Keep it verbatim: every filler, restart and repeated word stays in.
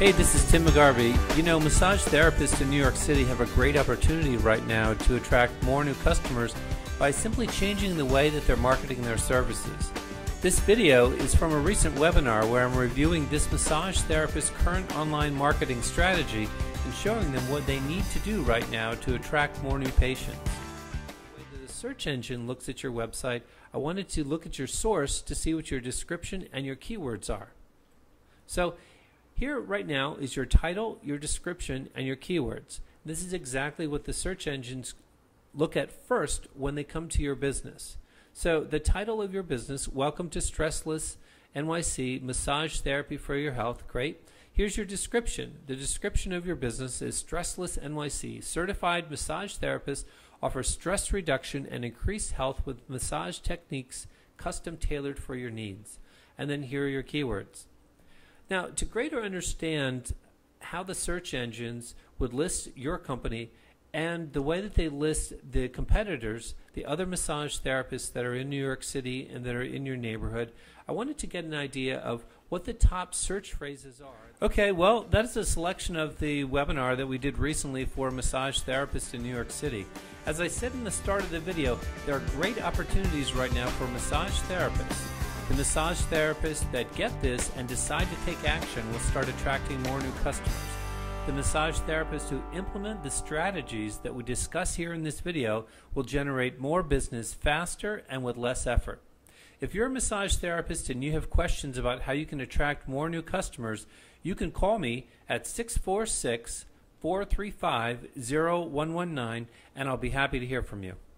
Hey, this is Tim McGarvey. You know, massage therapists in New York City have a great opportunity right now to attract more new customers by simply changing the way that they're marketing their services. This video is from a recent webinar where I'm reviewing this massage therapist's current online marketing strategy and showing them what they need to do right now to attract more new patients. When the search engine looks at your website, I wanted to look at your source to see what your description and your keywords are. So here right now is your title, your description, and your keywords. This is exactly what the search engines look at first when they come to your business. So the title of your business, Welcome to Stressless N Y C, Massage Therapy for Your Health, great. Here's your description. The description of your business is Stressless N Y C, Certified Massage Therapist, offers stress reduction and increased health with massage techniques custom tailored for your needs. And then here are your keywords. Now, to greater understand how the search engines would list your company and the way that they list the competitors, the other massage therapists that are in New York City and that are in your neighborhood, I wanted to get an idea of what the top search phrases are. Okay, well, that is a selection of the webinar that we did recently for massage therapists in New York City. As I said in the start of the video, there are great opportunities right now for massage therapists. The massage therapists that get this and decide to take action will start attracting more new customers. The massage therapists who implement the strategies that we discuss here in this video will generate more business faster and with less effort. If you're a massage therapist and you have questions about how you can attract more new customers, you can call me at six four six, four three five, zero one one nine and I'll be happy to hear from you.